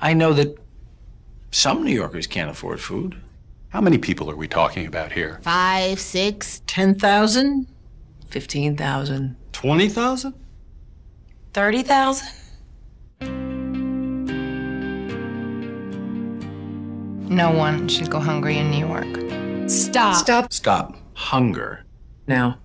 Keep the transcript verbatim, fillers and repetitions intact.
I know that some New Yorkers can't afford food. How many people are we talking about here? Five, six, ten thousand? Fifteen thousand. twenty thousand? Thirty thousand? No one should go hungry in New York. Stop. Stop. Stop. Hunger. Now.